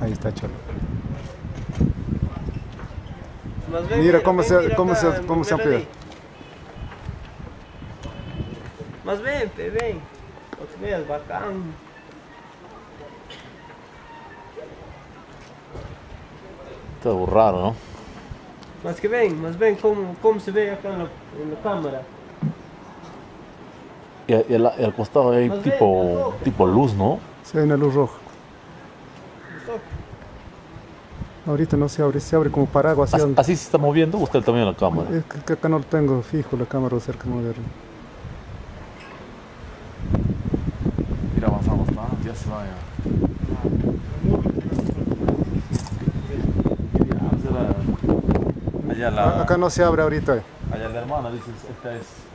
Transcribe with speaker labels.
Speaker 1: Ahí está, Cholo.
Speaker 2: Más ven,
Speaker 1: Mira cómo
Speaker 2: ven,
Speaker 1: se amplía.
Speaker 2: Más ven, ven. Para que veas, bacán.
Speaker 3: Está muy raro, ¿no?
Speaker 2: Más ven cómo se ve acá en la cámara.
Speaker 3: Y al costado hay
Speaker 2: Más
Speaker 3: tipo luz, ¿no?
Speaker 1: Se ve una luz roja. Ahorita no se abre como paraguas.
Speaker 3: Así se está moviendo, busca el tamaño de la cámara.
Speaker 1: Es que acá no lo tengo fijo, la cámara cerca de moverlo.
Speaker 3: Mira, avanzamos bastante, ya se va ya. Allá
Speaker 1: Acá no se abre ahorita.
Speaker 3: allá la hermana dice, esta es